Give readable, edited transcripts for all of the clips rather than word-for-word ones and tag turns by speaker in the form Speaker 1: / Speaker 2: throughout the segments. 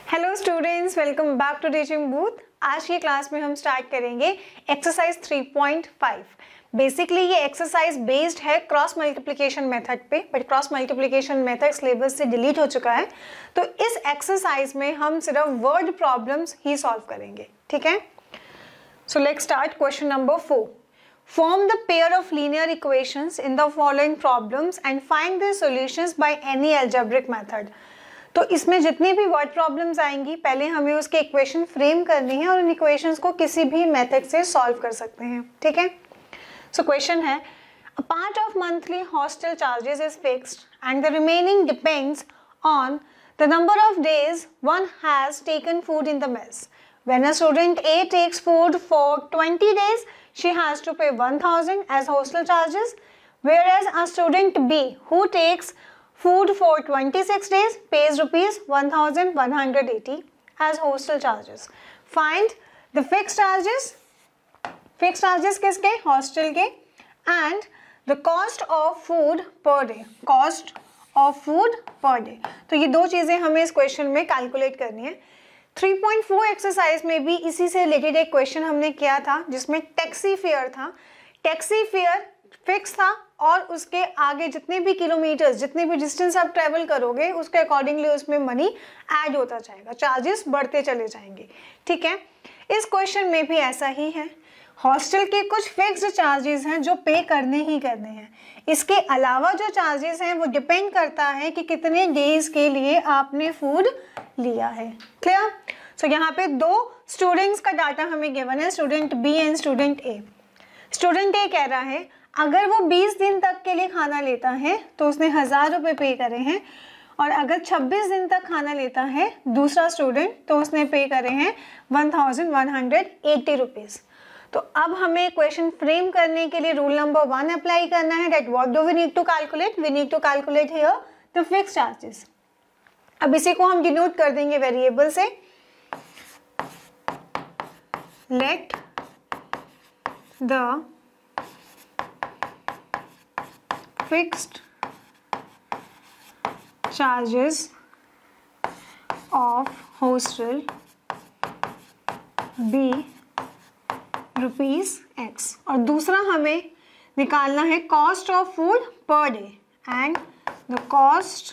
Speaker 1: Hello students, welcome back to teaching booth. आज की class में हम स्टार्ट करेंगे एक्सरसाइज 3.5। बेसिकली ये एक्सरसाइज बेस्ड है क्रॉस मल्टीप्लिकेशन मेथड पे, but cross multiplication method syllabus से डिलीट हो चुका है। तो इस एक्सरसाइज में हम सिर्फ वर्ड प्रॉब्लम्स ही सॉल्व करेंगे, ठीक है। So let's start. Question number 4, form the pair of linear equations in the following problems and find their solutions by any algebraic method। तो इसमें जितनी भी वर्ड प्रॉब्लम्स आएंगी पहले हमें उसके इक्वेशन फ्रेम करनी है और उन इक्वेशंस को किसी भी मेथड से सॉल्व कर सकते हैं, ठीक है। सो क्वेश्चन है, a part of monthly hostel charges is fixed and the remaining depends on the number of days one has taken food in the mess. When a student A takes food for 20 days, she has to pay 1000 as hostel charges, whereas a student B who takes food for 26 days pays rupees 1180 as hostel charges. Find the fixed charges. Fixed charges किसके? Hostel के. And the cost of food per day. Cost of food per day. तो ये दो चीज़ें हमें इस question में calculate करनी है। 3.4 एक्सरसाइज में भी इसी से रिलेटेड एक क्वेश्चन हमने किया था जिसमें टैक्सी फेयर था। टैक्सी फेयर फिक्स था और उसके आगे जितने भी किलोमीटर्स, जितने भी डिस्टेंस आप ट्रेवल करोगे उसके अकॉर्डिंगली उसमें मनी ऐड होता जाएगा, चार्जेस बढ़ते चले जाएंगे, ठीक है। इस क्वेश्चन में भी ऐसा ही है। हॉस्टल के कुछ फिक्स्ड चार्जेस हैं जो पे करने ही करने हैं। इसके अलावा जो चार्जेस हैं वो डिपेंड करता है कि कितने डेज के लिए आपने फूड लिया है। क्लियर? सो यहाँ पे दो स्टूडेंट्स का डाटा हमें गिवन है, student B and student A. Student A कह रहा है अगर वो 20 दिन तक के लिए खाना लेता है तो उसने 1000 रुपये पे करे हैं, और अगर 26 दिन तक खाना लेता है दूसरा स्टूडेंट तो उसने पे करे हैं 1180 रुपीज़। तो अब हमें क्वेश्चन फ्रेम करने के लिए रूल नंबर 1 अप्लाई करना है। That what do we need to calculate? We need to calculate here the fixed charges. अब इसी को हम डिनोट कर देंगे वेरिएबल से। Let the fixed charges of hostel be ₹X, और दूसरा हमें निकालना है cost of food per day and the cost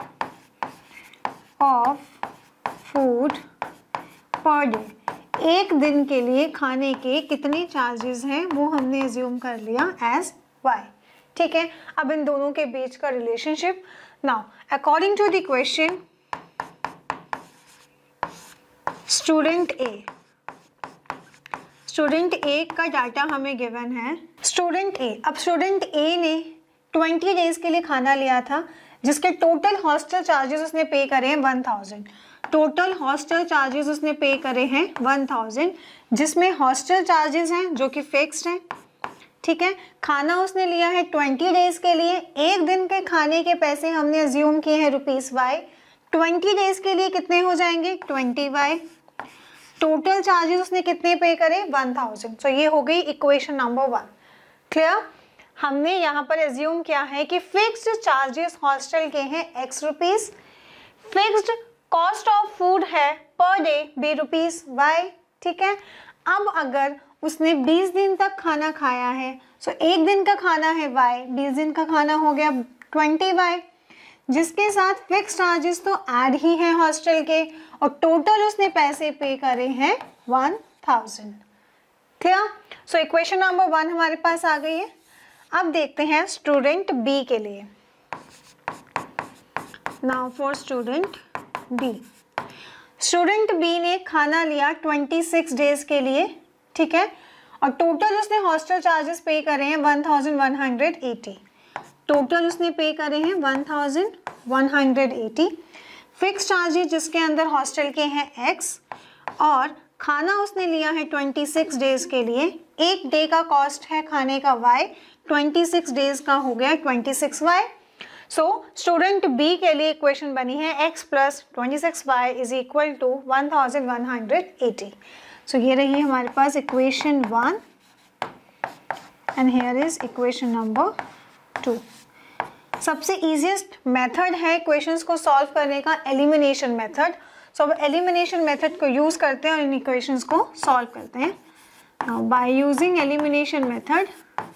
Speaker 1: of food per day. एक दिन के लिए खाने के कितने चार्जेस हैं वो हमने एज्यूम कर लिया एज Y, ठीक है। अब इन दोनों के बीच का relationship. Now according to the question, student A का डाटा हमें गिवन है। स्टूडेंट ए, अब स्टूडेंट ए ने 20 डेज के लिए खाना लिया था जिसके टोटल हॉस्टल चार्जेस उसने पे करे हैं 1000। टोटल हॉस्टल चार्जेस उसने पे करे हैं 1000, जिसमें हॉस्टल चार्जेस हैं जो कि फिक्स्ड हैं, ठीक है। खाना उसने लिया है 20 डेज के लिए। एक दिन के खाने के पैसे हमने अज्यूम किए हैं ₹Y। 20 डेज के लिए कितने हो जाएंगे? 20Y। टोटल चार्जेस उसने कितने पे करे? 1000। सो ये हो गई इक्वेशन नंबर 1। क्लियर? हमने यहाँ पर एज्यूम किया है कि फिक्स्ड चार्जेस हॉस्टल के हैं X rupees, fixed cost of food है पर डे ₹Y, ठीक है। अब अगर उसने 20 दिन तक खाना खाया है, सो एक दिन का खाना है Y, 20 दिन का खाना हो गया 20Y, जिसके साथ फिक्स चार्जेस तो ऐड ही हैं हॉस्टल के, और टोटल उसने पैसे पे करे हैं 1000। क्लियर? सो इक्वेशन नंबर 1 हमारे पास आ गई है। अब देखते हैं स्टूडेंट बी के लिए। Now for student B. Student B ने खाना लिया 26 डेज के लिए, ठीक है, और टोटल उसने हॉस्टल चार्जेस पे करे हैं 1180। टोटल उसने पे करे हैं 1180। फिक्स चार्जेस जिसके अंदर हॉस्टल के हैं X, और खाना उसने लिया है 26 डेज के लिए। एक डे का कॉस्ट है खाने का Y, 26 डेज का हो गया 26Y। सो स्टूडेंट बी के लिए इक्वेशन बनी है X + 26Y = 1180। सो ये रही हमारे पास equation 1 and here is equation number 2। सबसे इजीएस्ट मेथड है क्वेश्चंस को सॉल्व करने का एलिमिनेशन मेथड। सो अब एलिमिनेशन मेथड को यूज़ करते हैं और इन इक्वेशंस को सॉल्व करते हैं. Now by using elimination method,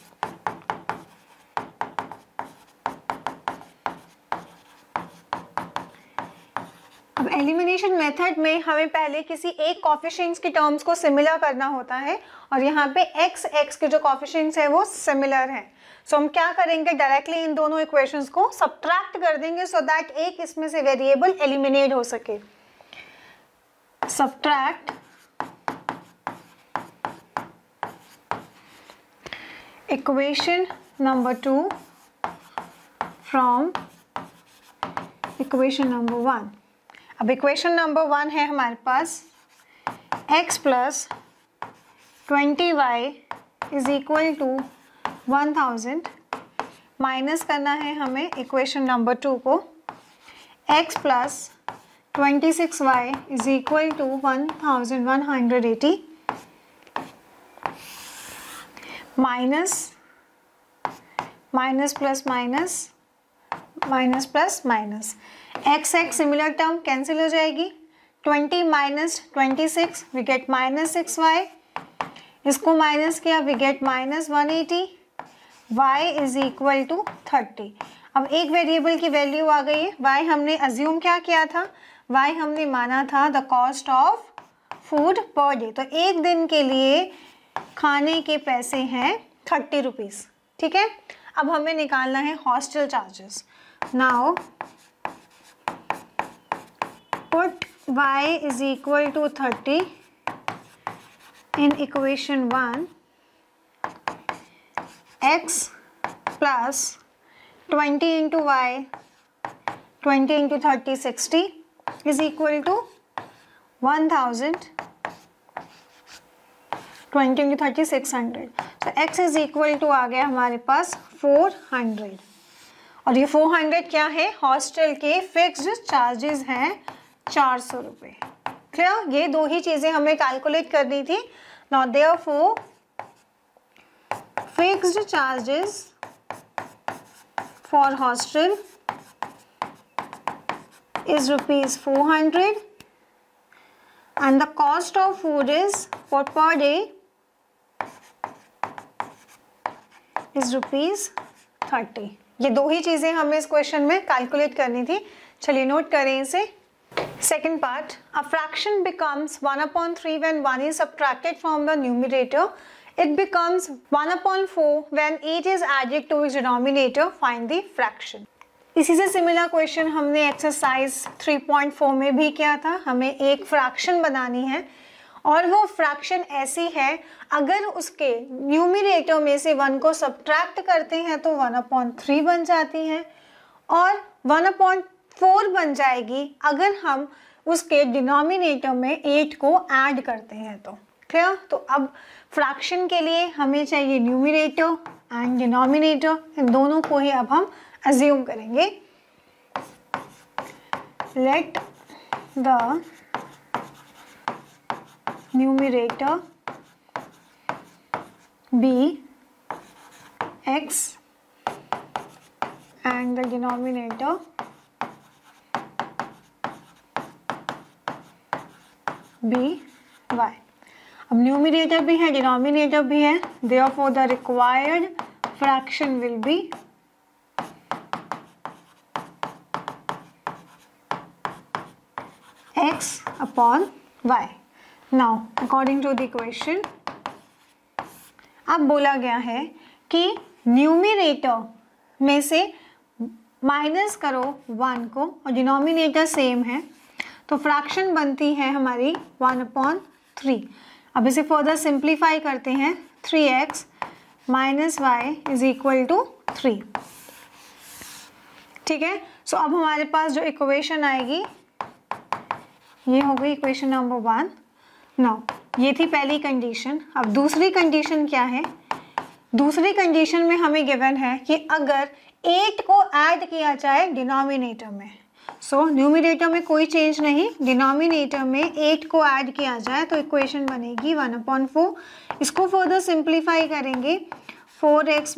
Speaker 1: अब एलिमिनेशन मेथड में हमें पहले किसी एक कोफिशिएंट्स की टर्म्स को सिमिलर करना होता है और यहाँ पे x के जो कोफिशिएंट्स है वो सिमिलर हैं. सो हम क्या करेंगे, डायरेक्टली इन दोनों इक्वेशंस को सब्ट्रैक्ट कर देंगे सो दैट एक इसमें से वेरिएबल एलिमिनेट हो सके. Subtract equation number 2 from equation number 1. अब इक्वेशन नंबर 1 है हमारे पास x plus 20y is equal to 1000. Minus करना है हमें इक्वेशन नंबर 2 को. x plus 26y is equal to 1180 minus minus plus minus minus plus minus. x similar term cancel हो जाएगी. 20 minus 26 we get minus 6y. इसको minus किया we get minus 180. y is equal to 30. अब एक variable की value आ गई है. y हमने अज्यूम क्या किया था, y हमने माना था the cost of food per day. तो एक दिन के लिए खाने के पैसे हैं 30 रुपीज़. ठीक है. अब हमें निकालना है hostel charges. Now put y is equal to 30 in equation 1. x plus 20 into y, 20 into 30, 60 is equal to 1000. 20 into 30, 600. So x is equal to आ गया हमारे पास 400. और ये 400 क्या है, हॉस्टल के फिक्स्ड चार्जेस हैं 400 रुपये. क्लियर. ये दो ही चीज़ें हमें कैलकुलेट करनी थी. Now therefore fixed charges for hostel is rupees 400 and the cost of food is for per day is rupees 30. ये दो ही चीज़ें हमें इस क्वेश्चन में कैलकुलेट करनी थी. चलिए नोट करें इसे. Second part, a fraction becomes 1/3 when 1 is subtracted from the numerator. It becomes 1/4 when 8 is added to its denominator. Find the fraction. इसी से सिमिलर क्वेश्चन हमने एक्सरसाइज 3.4 में भी किया था. हमें एक फ्रैक्शन बनानी है और वो फ्रैक्शन ऐसी है, अगर उसके न्यूमरेटर में से 1 को सब्ट्रैक्ट करते हैं तो 1/3 बन जाती है और 1/4 बन जाएगी अगर हम उसके डिनोमिनेटर में 8 को ऐड करते हैं तो. क्लियर. तो अब फ्रैक्शन के लिए हमें चाहिए न्यूमरेटर एंड डिनोमिनेटर. इन दोनों को ही अब हम अज्यूम करेंगे. Let the numerator be x and the denominator be y. अब न्यूमरेटर भी है, डिनोमिनेटर भी है, therefore the required fraction will be x upon y. Now according to the equation, अब बोला गया है कि न्यूमरेटर में से माइनस करो 1 को और डिनोमिनेटर सेम है तो फ्रैक्शन बनती है हमारी 1/3. अब इसे फर्दर सिंप्लीफाई करते हैं. 3x minus Y is equal to 3. ठीक है. सो अब हमारे पास जो इक्वेशन आएगी ये हो गई इक्वेशन नंबर 1. नाउ ये थी पहली कंडीशन. अब दूसरी कंडीशन क्या है, दूसरी कंडीशन में हमें गिवन है कि अगर 8 को ऐड किया जाए डिनोमिनेटर में, सो न्यूमरेटर में कोई चेंज नहीं, डिनोमिनेटर में 8 को ऐड किया जाए तो इक्वेशन बनेगी 1/4. इसको फर्दर सिंप्लीफाई करेंगे. 4x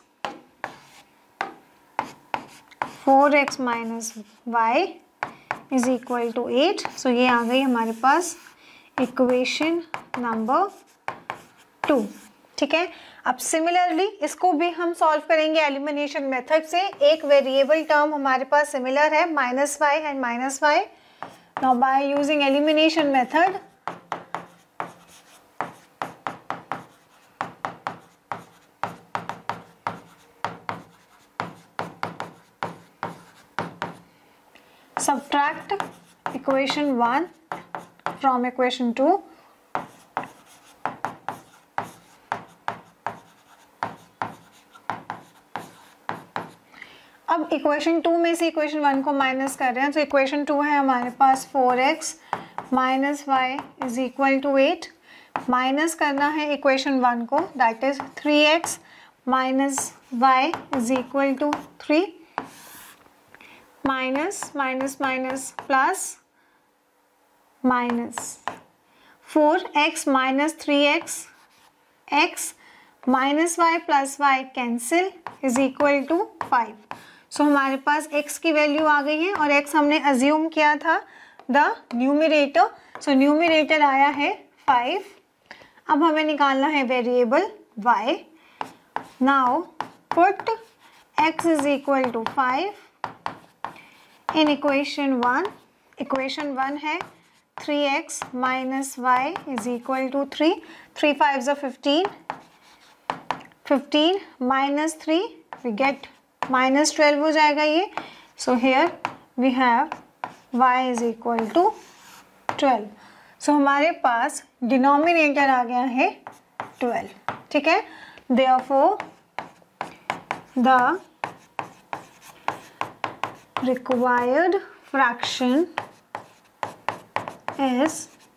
Speaker 1: minus y is equal to 8। So ये आ गई हमारे पास इक्वेशन नंबर 2। ठीक है, अब सिमिलरली इसको भी हम सॉल्व करेंगे एलिमिनेशन मेथड से। एक वेरिएबल टर्म हमारे पास सिमिलर है -y and -y। Now by using elimination method subtract equation 1 from equation 2। अब इक्वेशन 2 में से इक्वेशन 1 को माइनस कर रहे हैं, तो इक्वेशन 2 है हमारे पास 4x minus Y is equal to 8। Minus करना है इक्वेशन 1 को, that is 3x minus Y is equal to 3। Minus minus minus plus minus 4x minus 3x, x minus y plus y cancel is equal to 5। So हमारे पास x की value आ गई है और x हमने अज्यूम किया था द न्यूमरेटर। सो न्यूमरेटर आया है 5। अब हमें निकालना है variable y। Now put x is equal to 5 in equation 1। Equation 1 है 3x minus Y is equal to 3। 3 5 15, 15 minus 3 we get -12 हो जाएगा ये। So here we have y is equal to 12। So हमारे पास डिनोमिनेटर आ गया है 12। ठीक है, therefore the required fraction is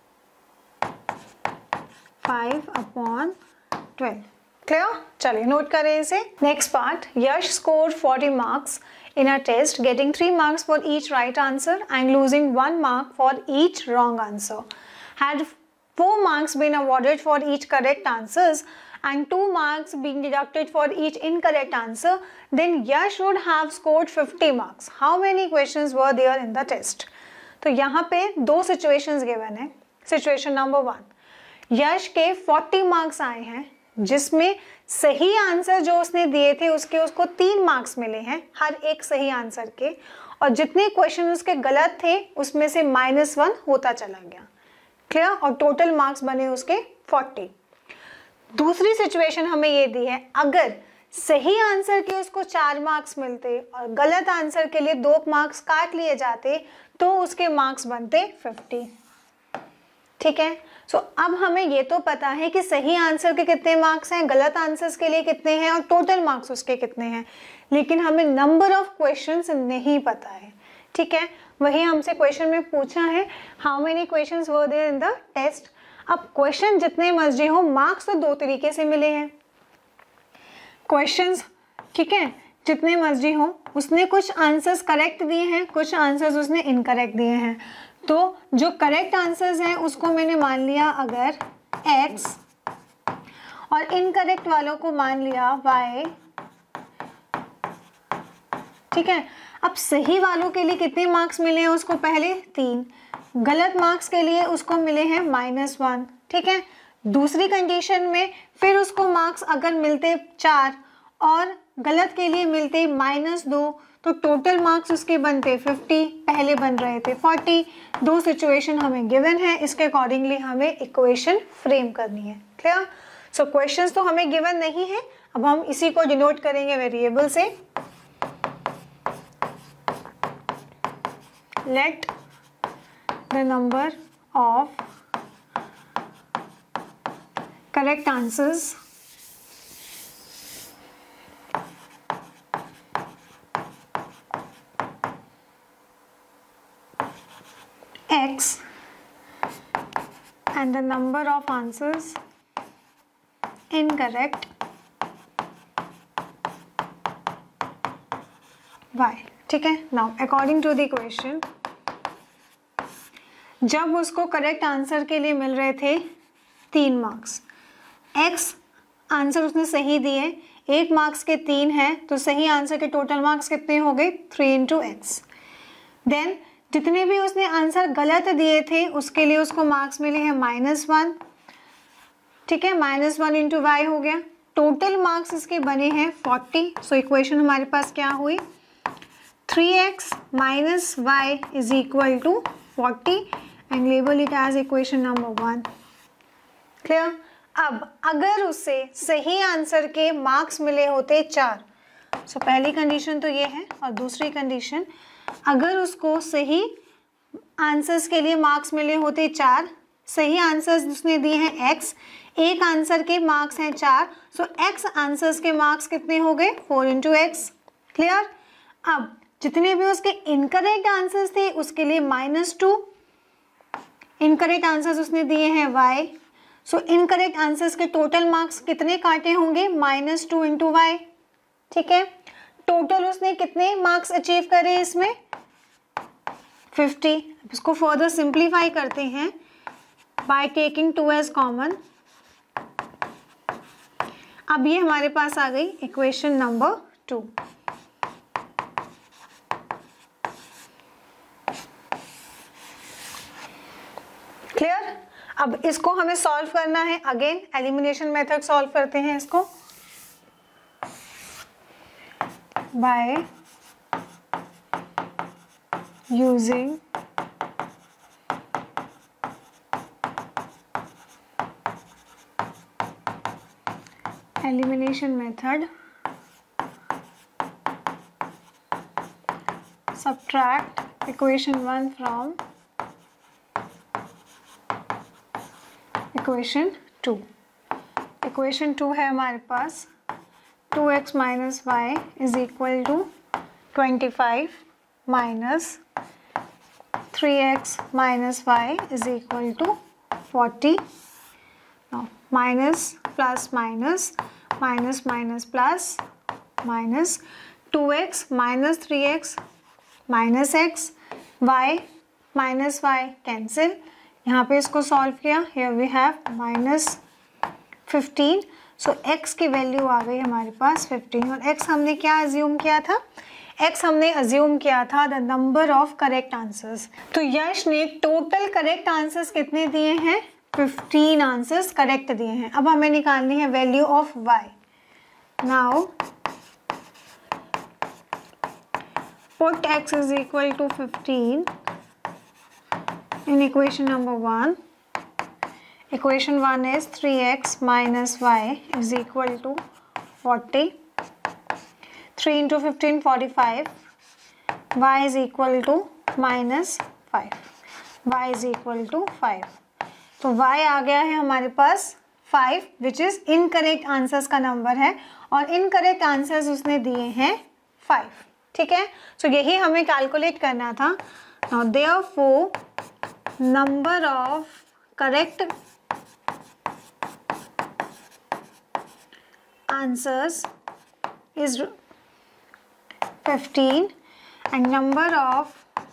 Speaker 1: 5/12। Clear? चलिए नोट करें इसे। Next part, Yash score 40 marks in a test, getting 3 marks for each right answer and losing 1 mark for each wrong answer. Had 4 marks been awarded for each correct answers and 2 marks being deducted for each incorrect answer, then Yash would have scored 50 marks. How many questions were there in the test? तो यहाँ पे 2 situations given है। Situation number 1, यश के 40 marks आए हैं जिसमें सही answer जो उसने दिए थे उसको 3 मार्क्स मिले हैं हर एक सही आंसर के, और जितने क्वेश्चन उसके गलत थे उसमें से -1 होता चला गया। क्लियर? और टोटल मार्क्स बने उसके 40। दूसरी सिचुएशन हमें ये दी है, अगर सही आंसर के उसको 4 मार्क्स मिलते और गलत आंसर के लिए 2 मार्क्स काट लिए जाते तो उसके मार्क्स बनते 50। ठीक है, सो अब हमें ये तो पता है कि सही आंसर के कितने मार्क्स हैं, गलत आंसर्स के लिए कितने हैं और टोटल मार्क्स उसके कितने हैं, लेकिन हमें नंबर ऑफ क्वेश्चंस नहीं पता है। ठीक है, वही हमसे क्वेश्चन में पूछा है how many questions were there in the test. अब क्वेश्चन जितने मर्जी हो, मार्क्स तो 2 तरीके से मिले हैं क्वेश्चंस। ठीक है, जितने मर्जी हो, उसने कुछ आंसर्स करेक्ट दिए हैं, कुछ आंसर्स उसने इनकरेक्ट दिए हैं। तो जो करेक्ट आंसर्स हैं उसको मैंने मान लिया अगर x और इनकरेक्ट वालों को मान लिया y। ठीक है, अब सही वालों के लिए कितने मार्क्स मिले हैं उसको, पहले 3, गलत मार्क्स के लिए उसको मिले हैं -1। ठीक है, दूसरी कंडीशन में फिर उसको मार्क्स अगर मिलते 4 और गलत के लिए मिलते -2 तो टोटल मार्क्स उसके बनते 50, पहले बन रहे थे 40। 2 सिचुएशन हमें गिवन है, इसके अकॉर्डिंगली हमें इक्वेशन फ्रेम करनी है। क्लियर? सो क्वेश्चंस तो हमें गिवन नहीं है, अब हम इसी को डिनोट करेंगे वेरिएबल से। Let the number of correct answers x and the number of answers incorrect y। ठीक है, now according to the equation, जब उसको करेक्ट आंसर के लिए मिल रहे थे 3 मार्क्स, x आंसर उसने सही दिए, 1 मार्क्स के 3 हैं तो सही आंसर के टोटल मार्क्स कितने हो गए 3 × x। देन जितने भी उसने आंसर गलत दिए थे उसके लिए उसको मार्क्स मिले हैं -1, ठीक है, -1 इंटू वाई हो गया। टोटल मार्क्स इसके बने हैं 40। सो इक्वेशन हमारे पास क्या हुई, 3x minus Y is equal to 40 and label it as equation number 1। Clear. अब अगर उसे सही आंसर के मार्क्स मिले होते 4, सो पहली कंडीशन तो ये है, और दूसरी कंडीशन अगर उसको सही आंसर्स के लिए मार्क्स मिले होते 4, सही आंसर्स उसने दिए हैं x, एक आंसर के मार्क्स हैं 4, सो x आंसर्स के मार्क्स कितने हो गए, 4 इंटू एक्स। क्लियर। अब जितने भी उसके इनकरेक्ट आंसर्स थे उसके लिए -2, इनकरेक्ट आंसर्स उसने दिए हैं y, सो इनकरेक्ट आंसर्स के टोटल मार्क्स कितने काटे होंगे, -2 इंटू वाई। ठीक है, टोटल उसने कितने मार्क्स अचीव करे इसमें, 50। इसको फर्दर सिंप्लीफाई करते हैं बाय टेकिंग 2 एज कॉमन। अब ये हमारे पास आ गई इक्वेशन नंबर 2। क्लियर। अब इसको हमें सॉल्व करना है, अगेन एलिमिनेशन मेथड सॉल्व करते हैं इसको by using elimination method, subtract equation 1 from equation 2। equation 2 है हमारे पास 2x minus Y is equal to 25 minus 3x minus Y is equal to 40। Minus plus minus minus minus plus minus 2x minus 3x minus x, y minus y cancel. यहाँ पे इसको solve किया, here we have -15। So x की value आ गई हमारे पास 15। और x हमने क्या अज्यूम किया था, x हमने अज्यूम किया था the number of correct answers. तो यश ने टोटल करेक्ट आंसर्स कितने दिए हैं, 15 आंसर्स करेक्ट दिए हैं। अब हमें निकालनी है value of y। Now put x is equal to 15 in equation number 1. Equation 1 is 3x minus y is equal to 40. 3 into 15 45. Y is equal to -5. Y is equal to 5. तो y आ गया है हमारे पास 5 विच इज इनकरेक्ट आंसर्स का number है, और incorrect answers उसने दिए हैं 5। ठीक है, सो यही हमें कैलकुलेट करना था। Now therefore number of correct answers is 15 and number of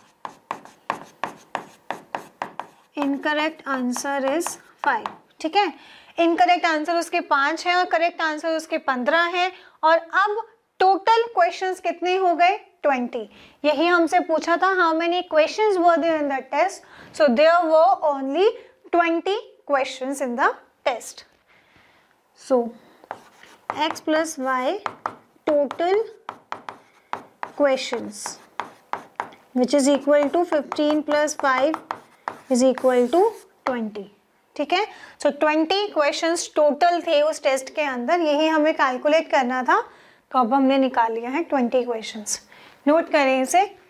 Speaker 1: incorrect answer is 5। ठीक है, इनकरेक्ट आंसर उसके 5 हैं और करेक्ट आंसर उसके 15 हैं। और अब टोटल क्वेश्चंस कितने हो गए, 20। यही हमसे पूछा था, how many questions were there in the test. So there were only 20 questions in the test. So x plus y total questions which is equal to 15 plus 5 is equal to 20। ठीक है, so 20 questions total थे उस test के अंदर, यही हमें calculate करना था। तो अब हमने निकाल लिया है 20 questions। नोट करें इसे।